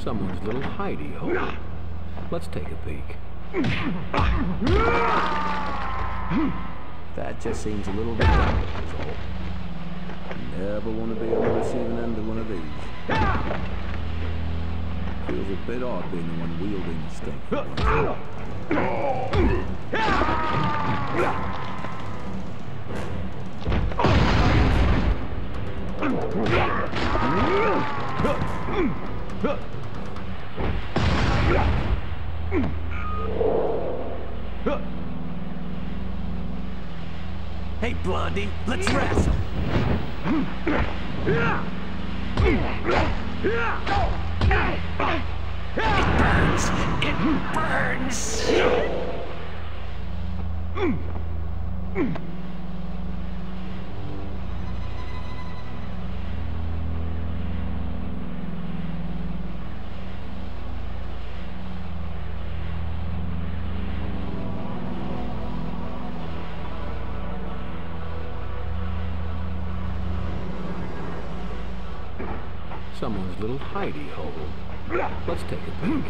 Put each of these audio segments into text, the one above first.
Someone's little hidey hole. Let's take a peek. That just seems a little redundant, is all. Never want to be on the receiving end of one of these. Feels a bit odd being the one wielding the stuff. Hey, Blondie, let's wrestle. It burns! It burns! Someone's little hidey hole. Let's take a peek.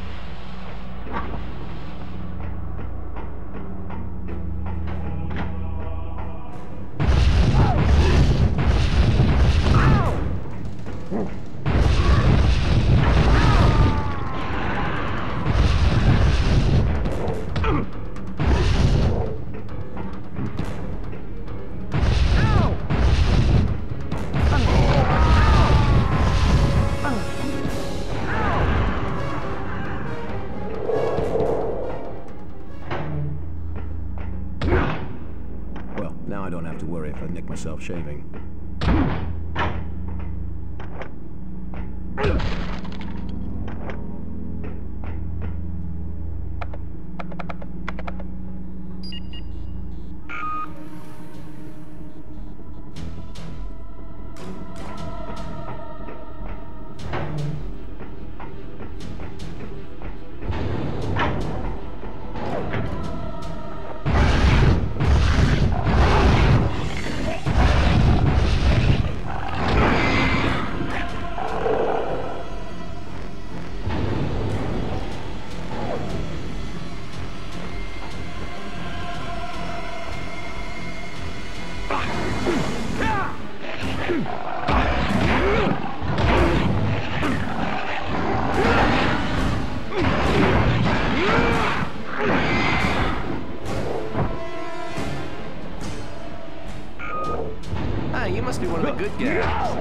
Now I don't have to worry if I nick myself shaving. You must be one of the good guys.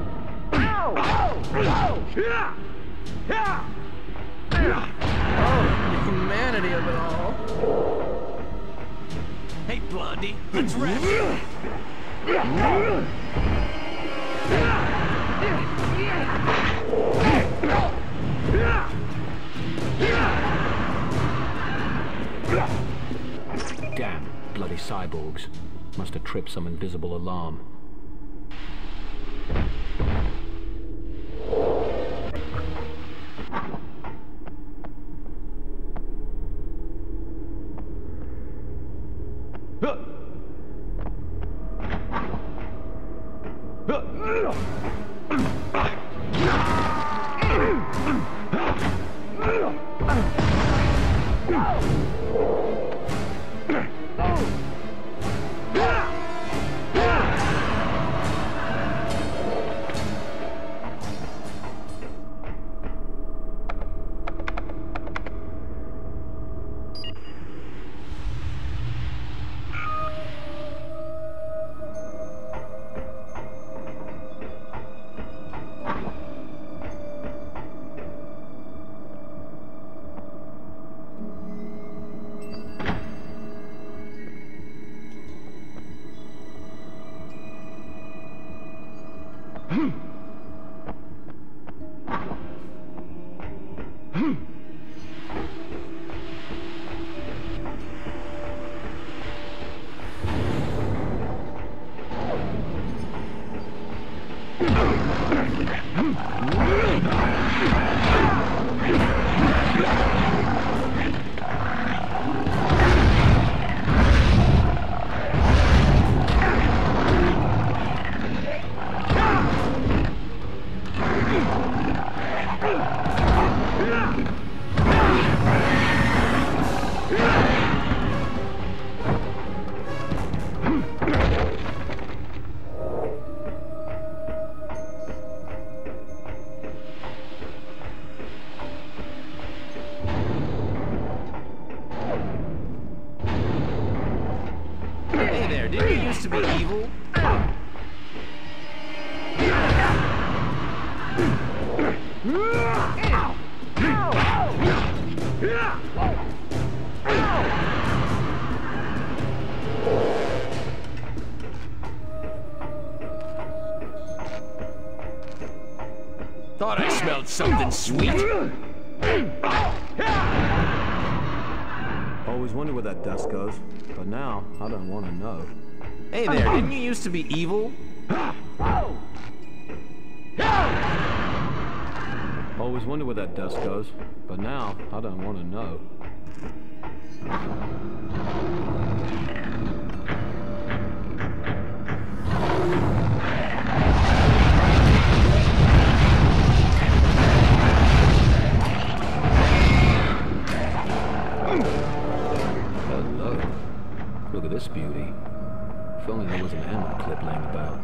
Oh, the humanity of it all. Hey, Blondie, let's wrestle. Damn, bloody cyborgs. Must have tripped some invisible alarm. used to be evil? Thought I smelled something sweet. Always wonder where that dust goes, but now I don't want to know. Hey there, didn't you used to be evil? Always wonder where that dust goes, but now I don't want to know. Hello. Look at this beauty. If only there was an ammo clip laying about.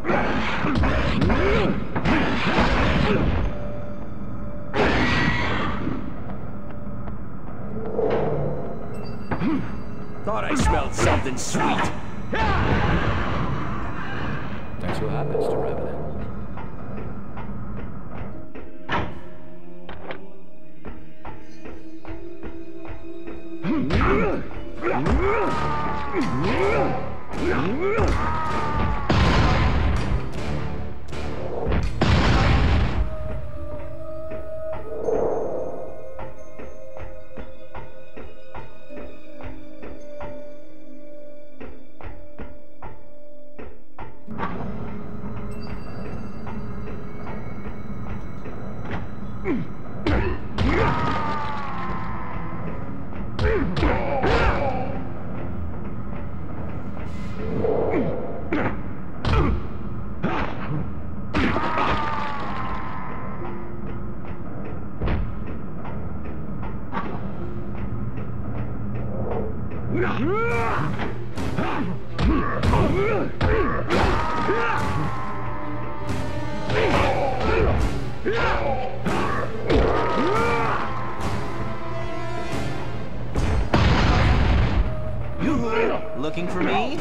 Thought I smelled something sweet. That's what happens to Revenant. Yoo-hoo! Looking for me?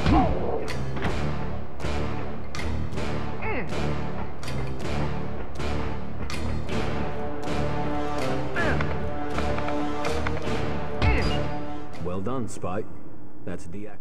Well done, Spike. That's deactivated.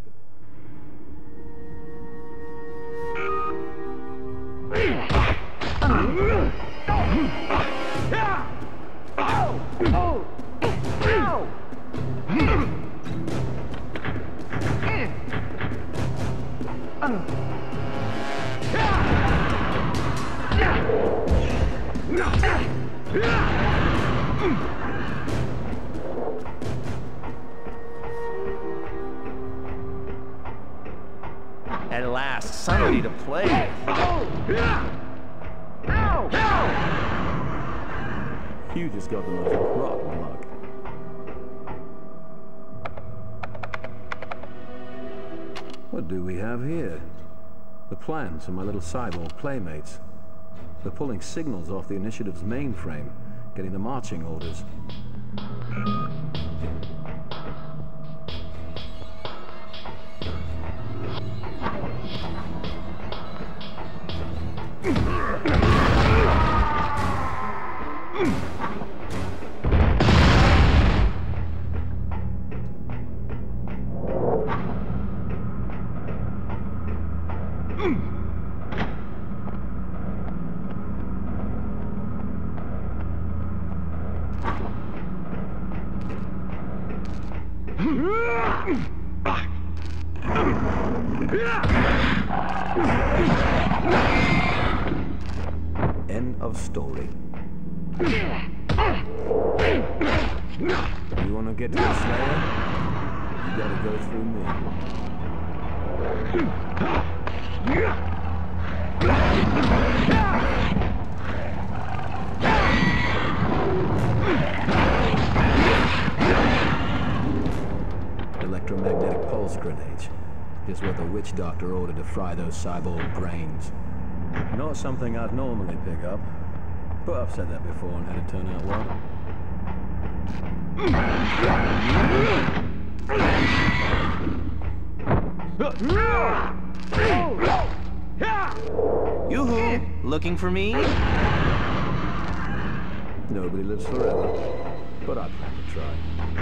At last, somebody to play with. You just got the most rotten luck. What do we have here? The plans of my little cyborg playmates. They're pulling signals off the initiative's mainframe, getting the marching orders. End of story. You want to get to the Slayer? You gotta go through me. Electromagnetic pulse grenades. Just what the witch doctor ordered to fry those cyborg brains. Not something I'd normally pick up, but I've said that before and had it turn out well. Yoo-hoo! Looking for me? Nobody lives forever, but I plan to try.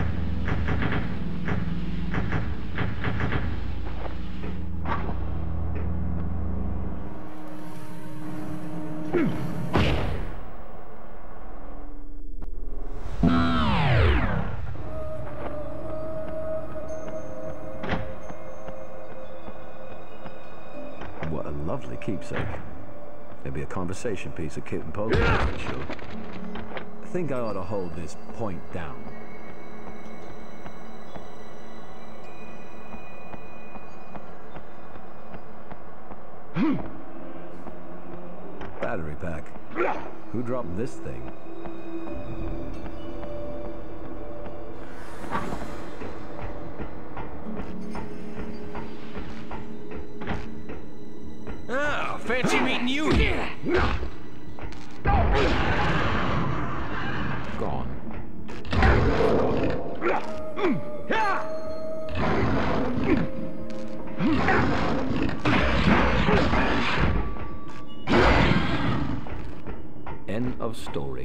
What a lovely keepsake. It'd be a conversation piece of kit and poker, for sure. I think I ought to hold this point down. Battery pack. Who dropped this thing? Oh, fancy meeting you here. Gone. End of story.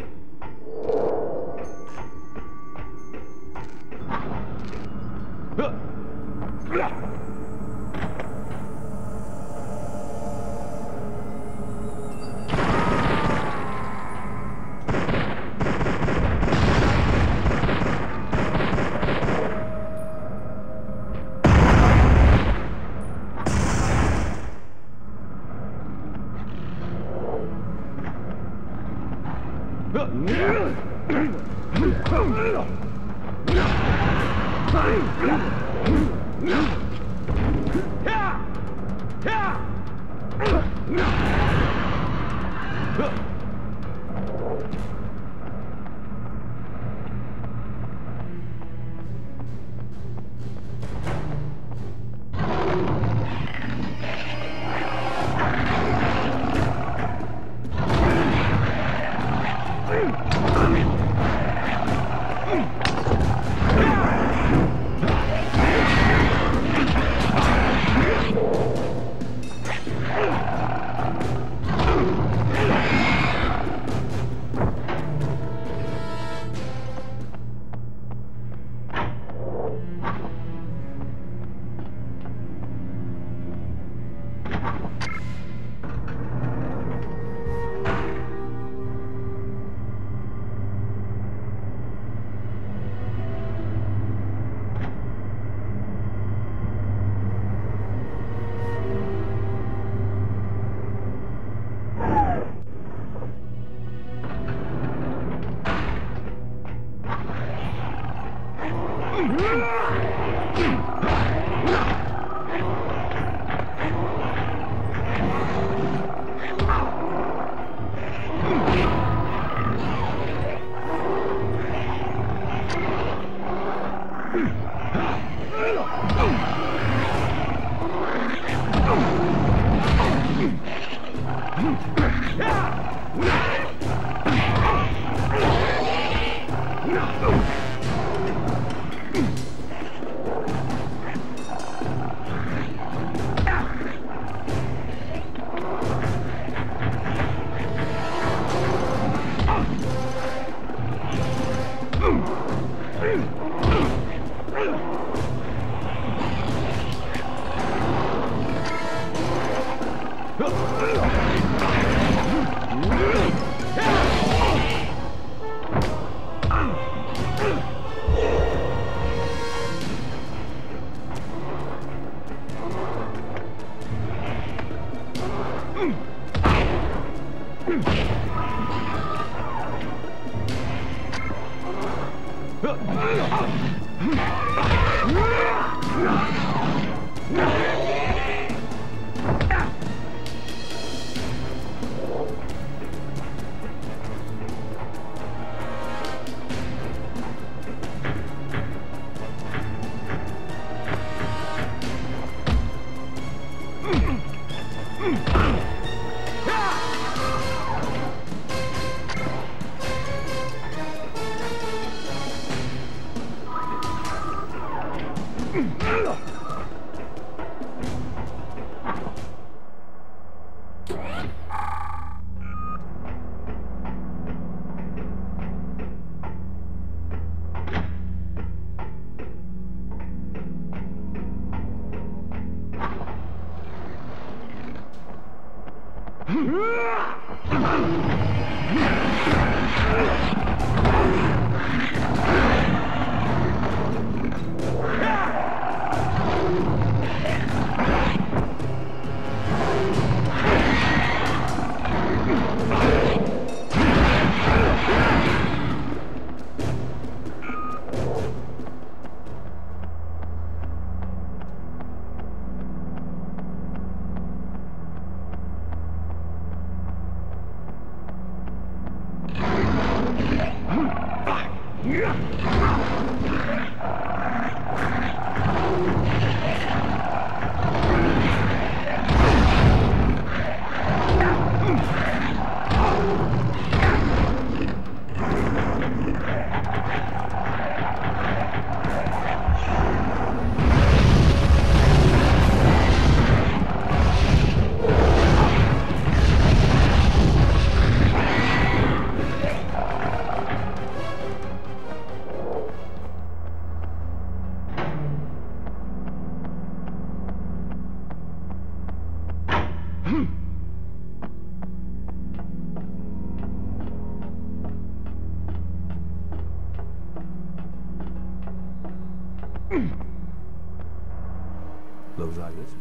Looks like this.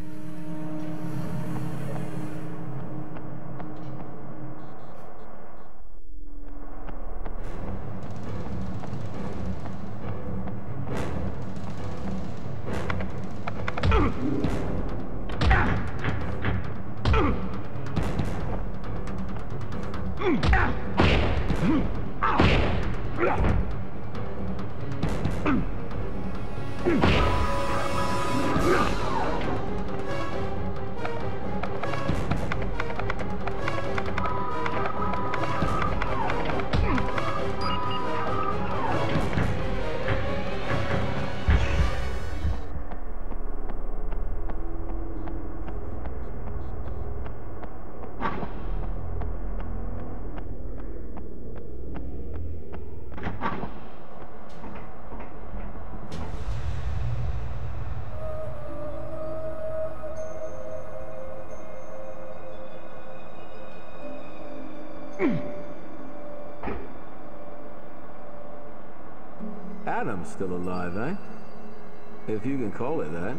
Adam's still alive, eh? If you can call it that.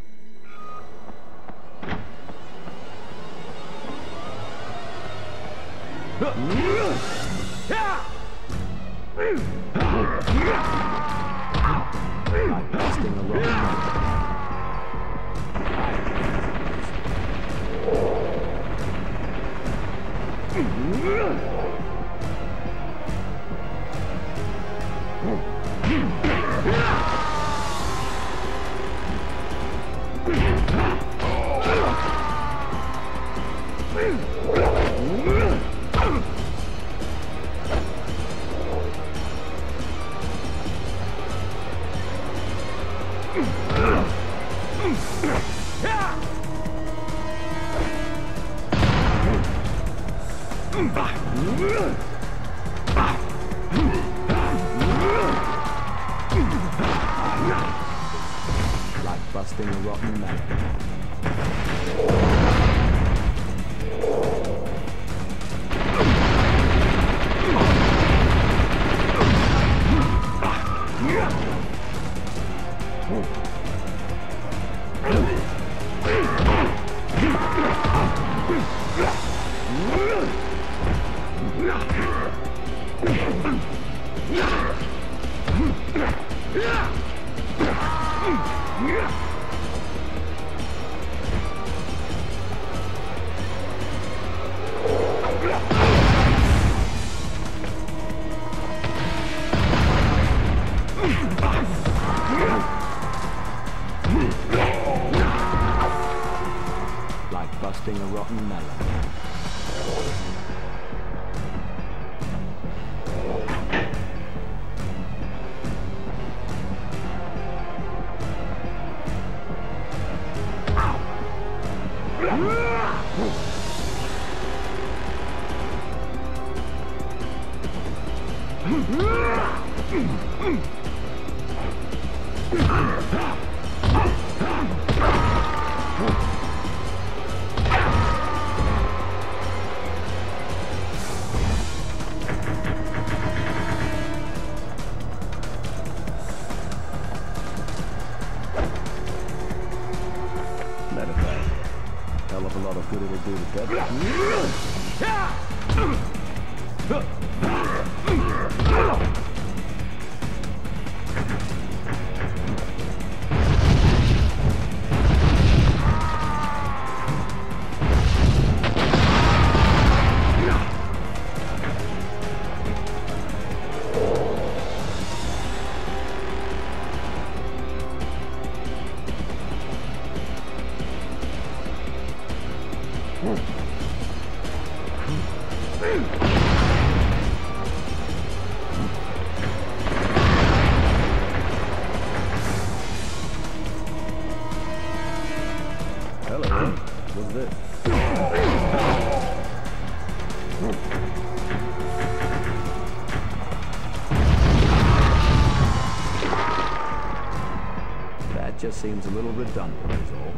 Like busting a rock. Like busting a rotten melon. Like busting a rotten melon. Matter of fact, hell of a lot of good it'll do to death. Hello, what's this? That just seems a little redundant, is all.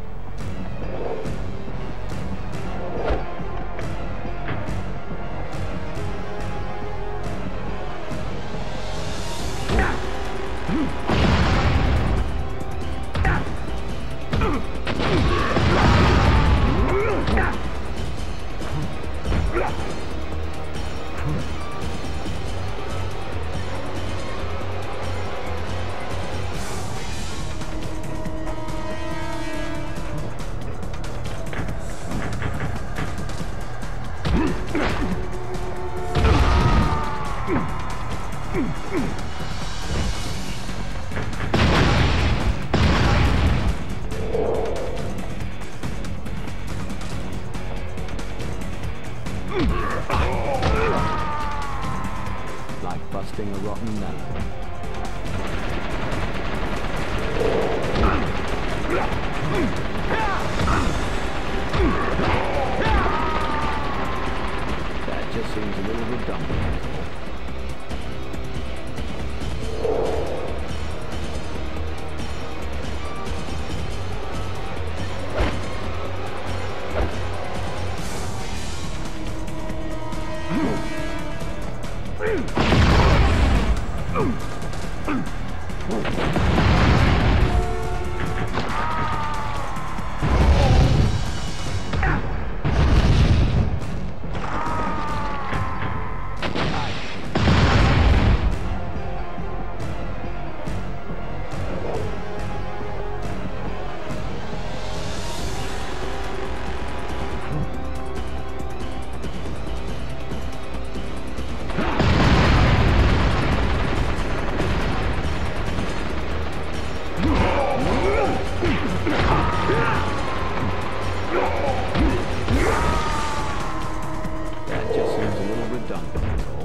That just seems a little redundant, Cole.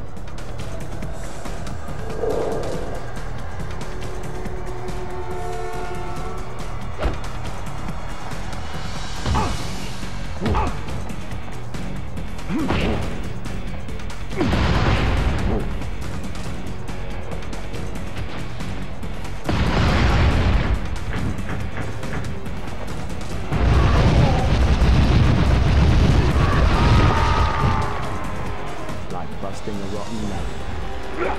Like busting a rotten nut.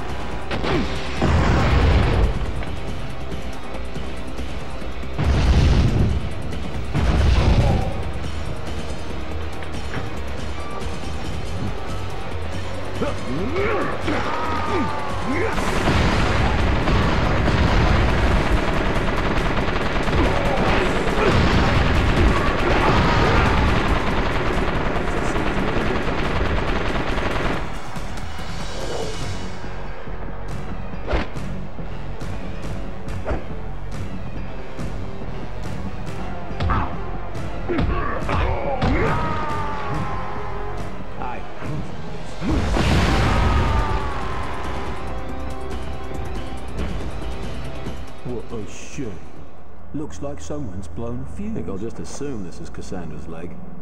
What a shame. Looks like someone's blown a fuse. I think I'll just assume this is Cassandra's leg.